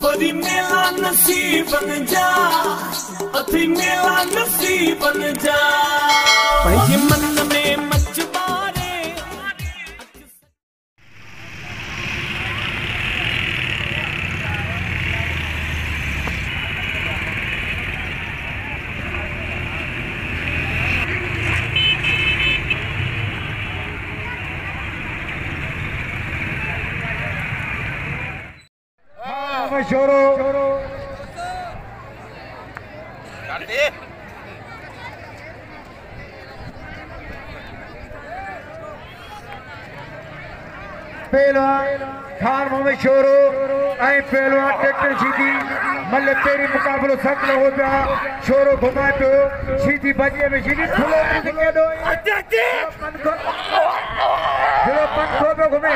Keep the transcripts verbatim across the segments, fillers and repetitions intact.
Worry मेला नसीबन जा, अथी मेला नसीबन जा, पंहिंजे मन में मच बारे। छोरो पहलवान खान मोहम्मद छोरो ऐं पहलवान ट्रैक्टर सीधी मल तेरी मुकाबलो सख्त हो पिया छोरो घुमाए पियो सीधी बजे में सीधी खुलो केॾो पंखो पियो घुमे।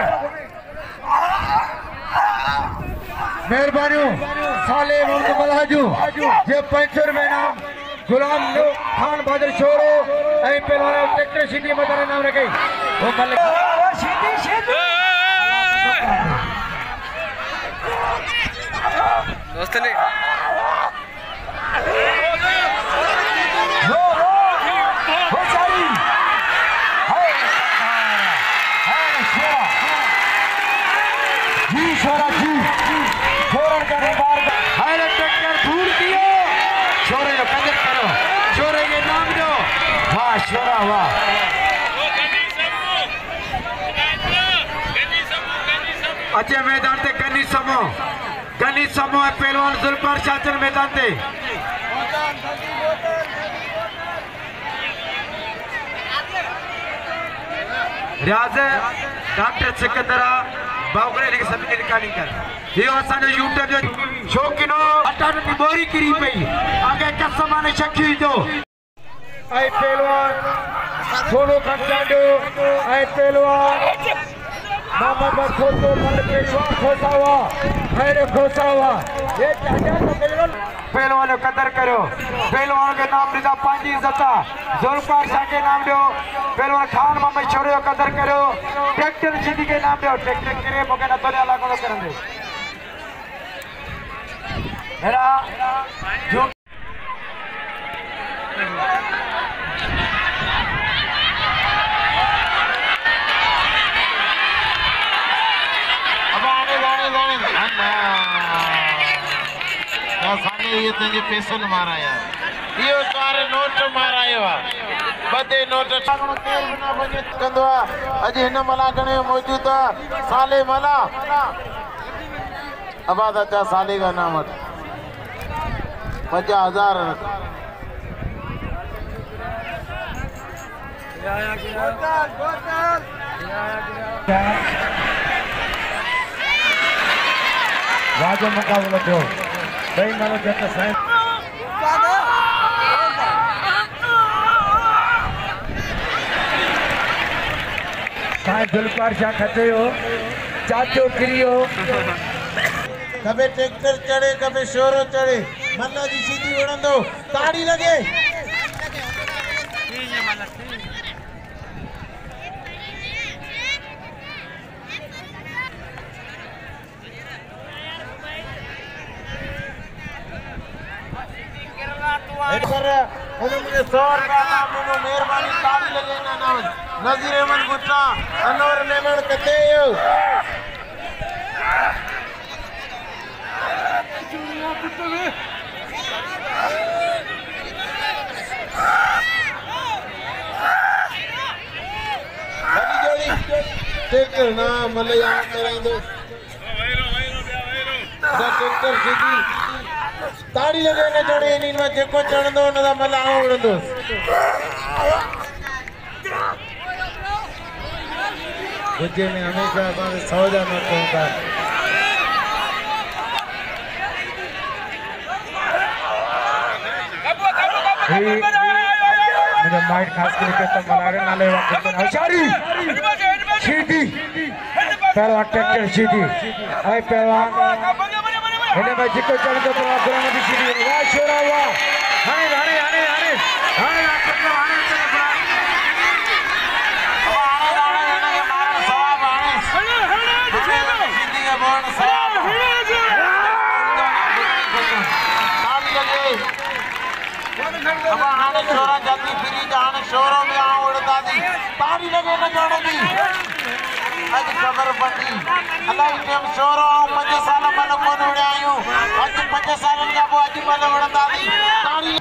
मेहरबानियूं साले मोहम्मद मल्हाजू जे पंचर में नाम गुलाम खान बहादुर छोरो ऐं पहलवान ट्रैक्टर सीधी मदर नाम रखई वो मल सीधी सीधी दोस्त ने अचे मैदान ते गनी समो गनी समो पहलवान जुल्फकार शाचन मैदान ते रियाज डॉक्टर सिकंदरा बावगड़े के सभी रिकॉर्डिंग कर यो असानो यूट्यूब जो शौकीनो अटाट की बोरी किरी पई आगे कसम ने शक्की दो आई पहलवान सोनो खंडाडो आई पहलवान मामा पर खोतो मन पे खोसा हुआ खैर खोसा हुआ ये पहलवान कदर करो पहलवान के नाम रिदा पांजी इज्जता जुल्फकार शाह के नाम दो पहलवान खान मोहम्मद छोरे कदर करो ट्रैक्टर सीधी के नाम दो ट्रैक्टर करे मौके ना तोले अलग अलग करन दे मेरा जो ये तुझे पेसल मारा यार यो तारे नोट मारा यो बदे नोट तेल ना बजे कंदो अज हिन मला गणे मौजूद साले मला आबाद अच्छा साले का नाम पचास हजार राजा मुकाबला थियो भाई मानो जैसा साइंस साइंस जुल्फकार शाह खते हो चाचो किरियो कभी ट्रैक्टर चढ़े कभी शोरो चढ़े मल्ला जी सीधी उड़ंदो ताड़ी लगे मुझे सौर का नाम मेहरबानी ताड़ी लगे ना नाम नजीर अहमद गुट्टा अनवर नेमन कते यो बड़ी जोड़ी ट्रैक्टर ना मले यहाँ कराइंदो ट्रैक्टर सीधी ताड़ी लगे ने जोड़े इन में जेको चढ़ंदो न दा मला उड़ंदो गुजे में हमेशा असां सौदा न कोंदा मुझे माइट खास करके तो मलारे नाले वक्त हशारी सीधी पहलवान ट्रैक्टर सीधी आई पहलवान इन्हें मैं जिक्र चढ़ दो तो आप दोनों भी सीधी वाह छोरा वाह हाने हाने हाने हाने हाने हाने हाने सीधी के बोर्ड सवाब लगे अब हाणे शोरा जाती फिरी जाने शोरों में आ उड़ता दी तारी लगे न जाने दी आज खबर पड़ी अल्लाह टाइम शोरो आ पंज साल मन कोन उड़े आयो आज पंज साल का वो आज मन उड़ता दी तारी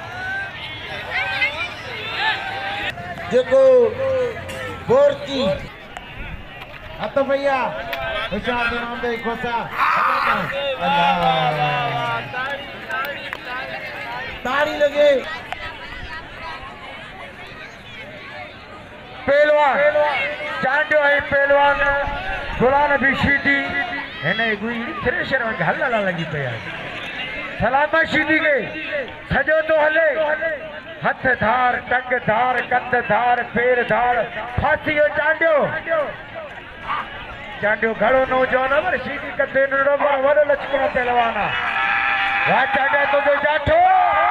जेको बोरती हत भैया होशियार नाम दे खोसा अल्लाह ताड़ी लगे पहलवान चांडो है पहलवान गुलाम भी शीदी है गुई थ्रेशर में हल्ला लगी पे सलामा शीदी के सजो तो हले हथ धार टंग धार कंध धार पैर धार फांसियो चांडो चांडो घड़ो नौजवान पर शीदी कदे नड़ो पर वडो लचकणो पहलवान वा चांडो तो जो जाठो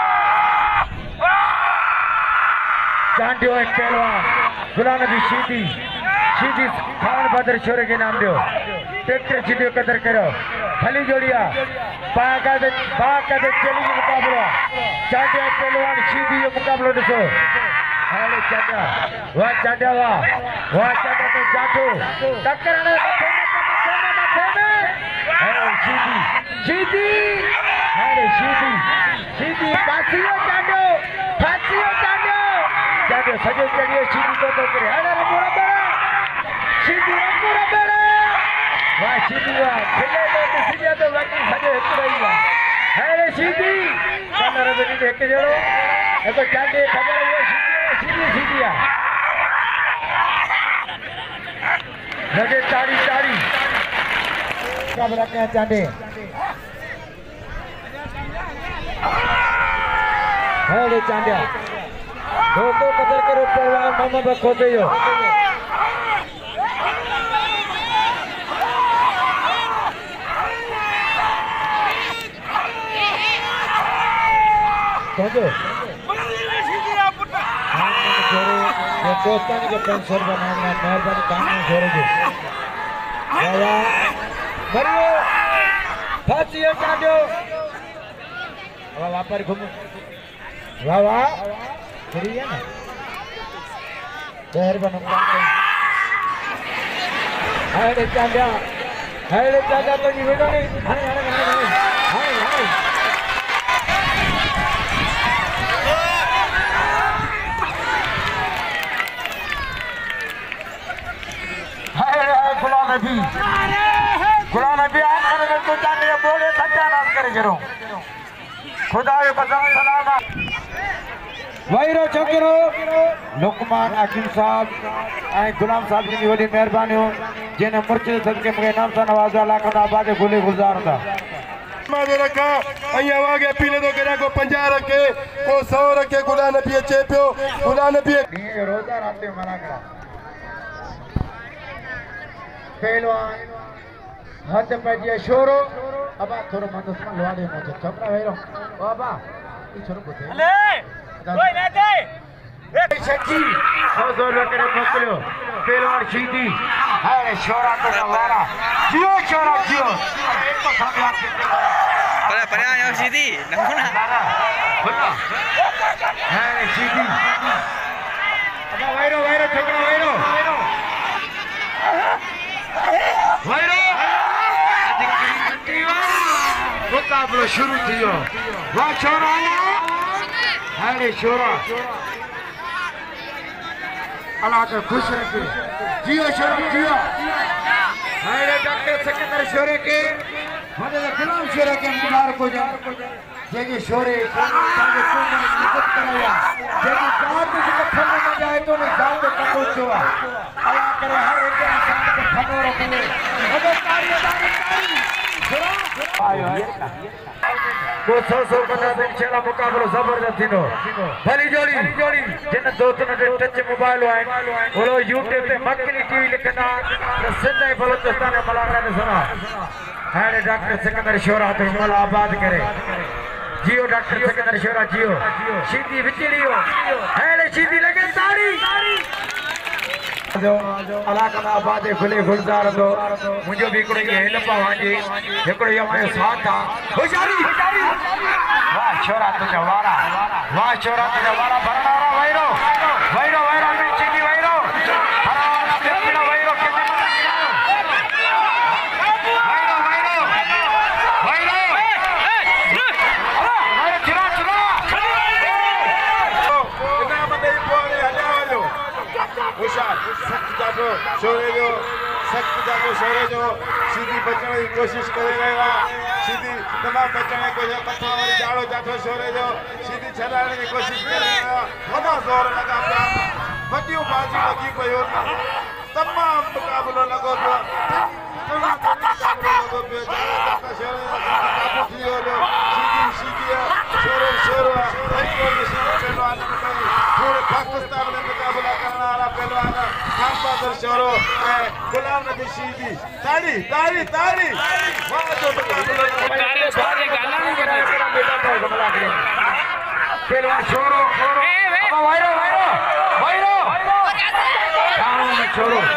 चांडो है पहलवान गुलाम भी शीदी शीदी खान बदर छोरे के नाम दो ट्रैक्टर सीधे कदर करो भली जोड़िया बाका दे बाका दे चली मुकाबला चांडो पहलवान शीदी ये मुकाबला दसो हाले चांडा वाह चांडा वाह वाह चांडा तो जाठो टक्करने मथे में हाले शीदी शीदी हाले शीदी शीदी फांसियो चांडो फांसियो चांडो चांडो सजे चढ़िए शीदी को तो करे हाले रबोरा बड़ा शीदी रबोरा बड़ा वाह शीदी वाह खेले तो सीधा तो बाकी सजे एक रही वाह हाले शीदी कलर बनी देख के जोड़ो देखो चांडे खबर है शीदी शीदी आ लगे ताड़ी ताड़ी कब रखे हैं चांडे हाले चांडा दो दो कदर करो पहलवान मामा बखो दे यो तो जोरे ये दोस्तानी के पेंशन बनाना मेहरबानी काम में जोरे दे वाह मरियो फांसियो चांडो वाह वाह पर घूम वाह वाह फ्री है ना मेहरबानी हाय चांडा हाय चांडा तो नहीं बेटा नहीं हाय हाय हाय हाय गुलाम नबी गुलाम नबी आज करे तो चांडे बोले सत्यानाश करे जरो खुदा के कसम सलाम वायरो छोकरो लुकमान हकीम साहब ऐं गुलाम साहब जी वॾी महिरबानी हो जिन मुर्शिद सदके मूंखे नाम सां नवाज़ा लाख आबाद गुले गुज़ार था रखा अइया वागे पीले तो केरा को पंजाह रखे को सौ रखे गुलाम नबी अचे पियो गुलाम नबी रोजा रात मना करा पहलवान हाथ पे शोरो अब थोड़ा मंदस में लवा दे मुझे चपड़ा वेरो बाबा ये छोरो को दे ले कोई ना दे एक शक्ति सौ सौ रुपए करे मोकलो पहलवान शीदी हाय शोरा तो नवारा जियो शोरा जियो एक तो सब याद परे परे आयो शीदी नमुना बोलो हाय शीदी अब वेरो वेरो छोकरा वेरो वायरो मुकाबलो शुरू थियो वाह छोरा हाणे छोरा अल्लाह के खुश रखे जियो छोरा जियो हाणे डॉक्टर सिकंदर छोरे के हने गुलाम छोरे के मुबारक हो जाए जेके छोरे ताके कोन इज्जत कराया जेके जात के फन में जाए तो ने जात को पहुंचो अल्लाह करे हर एक इंसान के फनो रखे अगर तारी तारी आयो दो सौ सौ कना दिन चला मुकाबलो जबरदस्त थींदो भली जोड़ी जोड़ी जिन दोस्तन जे टच मोबाइल आहिनि बोलो यूट्यूब ते मक्कली टीवी लिखंदा त सिंध ऐं बलोचिस्तान में मुलाक़ात सुना हाणे डॉक्टर सिकंदर शोरा तो मोल आबाद करे जियो डॉक्टर सिकंदर शोरा जियो शीदी विचड़ियो हाणे शीदी लगे ताड़ी अला कना आबाद खुले गुलजार दो मुझे भी कोई हेल पावांगे एकड़ो ये हमारे साथ था होशियारी वाह छोरा तुझे वारा वाह छोरा तुझे वारा भरनारा वैरो वैरो वैरो में चिकी वैरो हराना बेपीड़ा वैरो के वैरो वैरो वैरो अरे चुरा चुरा इना मते पोरे हजावलो होशियार सख्त जातो छोरे जो सख्त जातो छोरे जो सीधी बचण की कोशिश करे रहा सीधी तमाम बचण की कोशिश पथा वाली जाड़ो जातो छोरे जो सीधी छलाने की कोशिश करे रहा वडो जोर लगा पिया वडियो बाजी लगी पयो तमाम मुकाबलो लगो पियो तमाम मुकाबलो लगो पियो जाड़ो जातो छोरे काबू थियो लो सीधी सीधी छोरो छोरो एक सीधी पहलवान पूरे पाकिस्तान में मुकाबला करने वाला पहलवान खान बहादुर छोरो गुलाम नबी सीधी ताड़ी ताड़ी ताड़ी वाह जो मुकाबला पहलवान छोरो अब वायरो वायरो वायरो गांव में छोरो